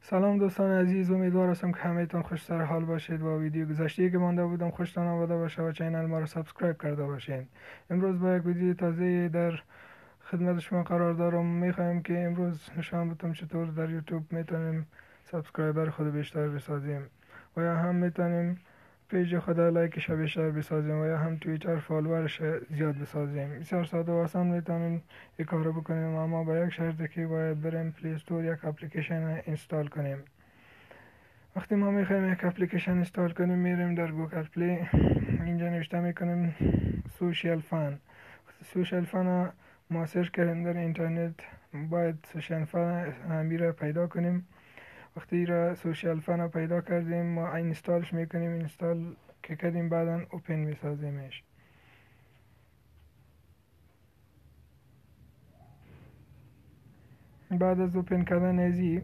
سلام دوستان عزیز، امیدوار هستم که همه‌تون خوش سر حال باشید و ویدیو گذشته که مانده بودم خوشتان آمده باشه و چینل ما رو سابسکرایب کرده باشین. امروز با یک ویدیو تازه در خدمت شما قرار دارم. میخوایم که امروز نشان بدم چطور در یوتیوب میتونیم سابسکرایبر خود بیشتر بسازیم و یا هم میتونیم پیج خود لایکش بیشتر بسازیم و یا هم توییتر فالوورش زیاد بسازیم. بسیار ساده و آسان میتونیم این کارو بکنیم، اما با یک شرطی که باید بریم پلی استور یک اپلیکیشن اینستال کنیم. وقتی ما میخوایم یک اپلیکیشن اینستال کنیم میریم در گوگل پلی، اینجا نوشته میکنیم سوشیال فن. سوشیال فن ما سرچ کردیم در اینترنت، باید سوشیال فن همی را پیدا کنیم. وقتی را سوشیال فن پیدا کردیم ما اینستالش میکنیم. اینستال که کردیم بعدا اوپن میسازیمش. بعد از اوپن کردن ازی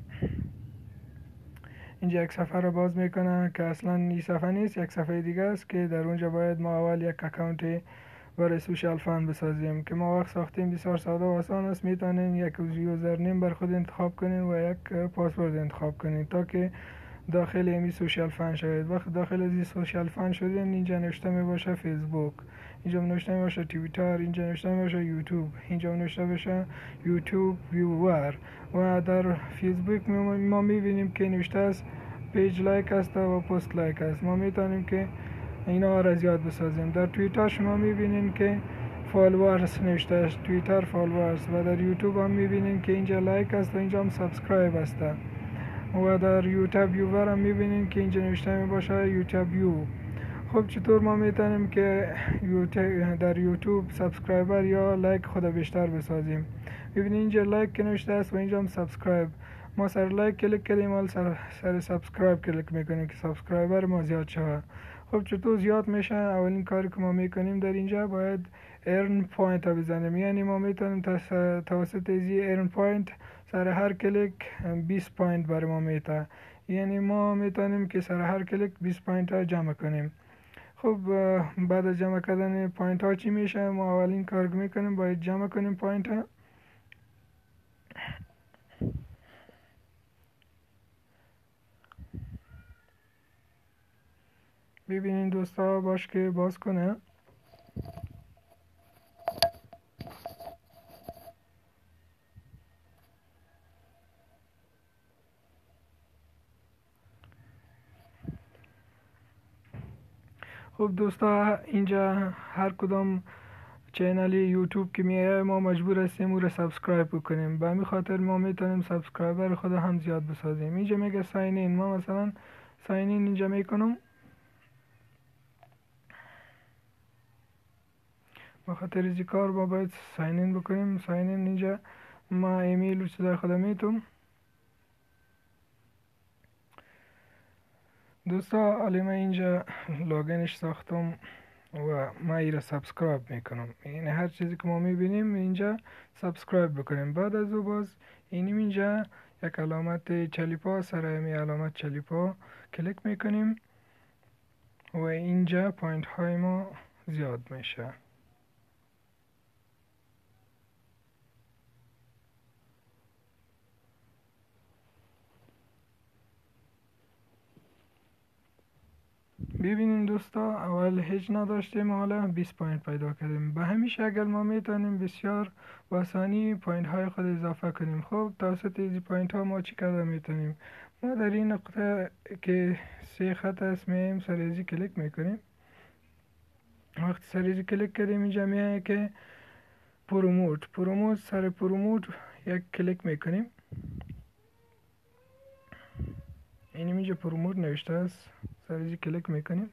اینجا یک صفحه رو باز میکنه که اصلا این صفحه نیست، یک صفحه دیگه است که در اونجا باید ما اول یک اکانت برای سوشیال فن بسازیم که ما وقت ساختیم. بسیار ساده و آسان است. میتونین یک یوزرنیم بر خود انتخاب کنین و یک پاسورد انتخاب کنین تا که داخل امی سوشیال فن شوید. وقت داخل از سوشیال فن شدین اینجا نوشته می باشه فیسبوک، اینجا نوشته می باشه توییتر، اینجا نوشته می باشه یوتیوب، اینجا نوشته باشه یوتیوب ویور و در فیسبوک ما میبینیم که نوشته است پیج لایک است و پست لایک است. ما میتونیم که اینا را زیاد بسازیم. در توییتر شما میبینین که فالوورز نوشته است، توییتر فالوورز، و در یوتیوب هم میبینین که اینجا لایک است و اینجا هم سابسکرایب است و در یوتیوب ویور هم میبینین که اینجا نوشته می باشه یوتیوب ویو. خب چطور ما میتونیم که در یوتیوب سابسکرایبر یا لایک خود بیشتر بسازیم؟ ببینید اینجا لایک که نوشته است و اینجا هم سابسکرایب. ما سر لایک کلیک کردیم و سر سابسکرایب کلیک میکنیم که سابسکرایبر ما زیاد شود. خب چطور زیاد میشه؟ اولین کاری که ما میکنیم در اینجا باید ارن پوینت ها بزنیم. یعنی ما میتونیم توسط ایزی ارن پوینت سر هر کلیک 20 پوینت برای ما میده. یعنی ما میتونیم که سر هر کلیک 20 پوینت ها جمع کنیم. خب بعد از جمع کردن پوینت ها چی میشه؟ ما اولین کار میکنیم باید جمع کنیم پوینت ها. ببینین دوستا باش که باز کنه. خب دوستا اینجا هر کدام چینل یوتیوب که میایه ما مجبور هستیم او را سابسکرایب بکنیم. به همین خاطر ما میتونیم سابسکرایبر خود هم زیاد بسازیم. اینجا میگه ساین این، ما مثلا ساین این اینجا میکنم. به خاطر از کار ما باید ساین این بکنیم. ساین این اینجا ما ایمیل رو در خود میتونم. دوستا حالا من اینجا لاگینش ساختم و ما ایره سابسکرایب میکنم. یعنی هر چیزی که ما میبینیم اینجا سابسکرایب بکنیم. بعد از او باز اینجا یک علامت چلیپا، سر امی علامت چلیپا کلیک میکنیم و اینجا پوینت های ما زیاد میشه. ببینیم دوستا اول هیچ نداشتیم، حالا 20 پوینت پیدا کردیم. به همین شکل ما میتونیم بسیار با آسانی پوینت های خود اضافه کنیم. خب توسط این پوینت ها ما چی کرده میتونیم؟ ما در این نقطه که 3 خط است میایم سر ازی کلیک میکنیم. وقتی سر ازی کلیک کردیم اینجا میایه که پروموت سر پروموت یک کلیک میکنیم. اینجا پروموت نوشته است، سر ازی کلیک میکنیم.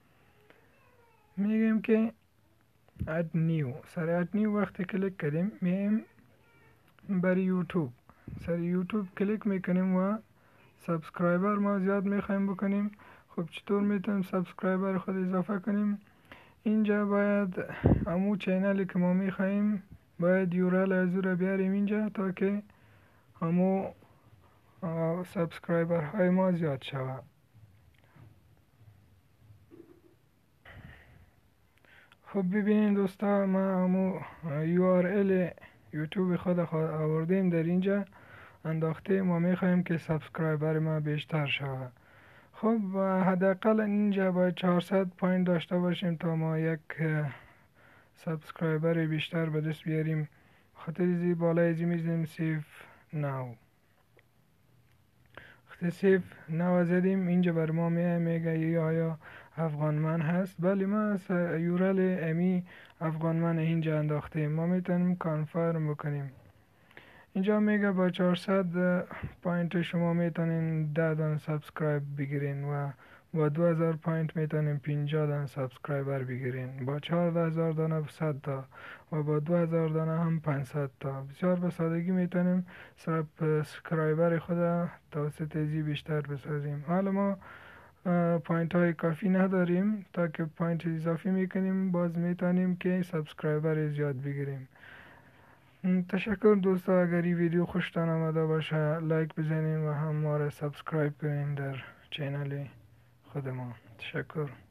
میگیم که اد نیو، سر اد نیو وقتی کلیک کردیم میایم برای یوتیوب، سر یوتیوب کلیک میکنیم و سابسکرایبر ما زیاد میخوایم بکنیم. خب چطور میتونیم سابسکرایبر خود اضافه کنیم؟ اینجا باید همون چینلی که ما میخوایم باید یورل از او را بیاریم اینجا تا که همون سابسکرایبر های ما زیاد شود. خب ببینید دوستا ما همون URL یوتیوب خود آوردیم در اینجا انداخته ما میخوایم که سابسکرایبر ما بیشتر شود. خب حداقل اینجا باید 400 پوینت داشته باشیم تا ما یک سابسکرایبر بیشتر به دست بیاریم. خاطر زی بالای زی میزنیم سیف ناو. وقتی سیف ناو زدیم اینجا بر ما میگه یا آیا افغانمن هست. بله ما از یورل امی افغانمن اینجا انداختیم. ما میتونیم کانفرم بکنیم. اینجا میگه با 400 پوینت شما میتونین 10 دان سابسکرایب بگیرین و با 2000 پوینت میتونین 50 دان سابسکرایبر بگیرین. با 14000 دانه 100 تا و با 2000 دانه هم 500 تا. بسیار به سادگی میتونیم سابسکرایبر خود توسط زی بیشتر بسازیم. حالا ما پوینت های کافی نداریم تا که پوینت اضافی میکنیم باز میتونیم که سابسکرایبر زیاد بگیریم. تشکر دوستا. اگر این ویدیو خوشتان آمده باشه لایک بزنین و هم ما را سابسکرایب کنین در چینل خود ما. تشکر.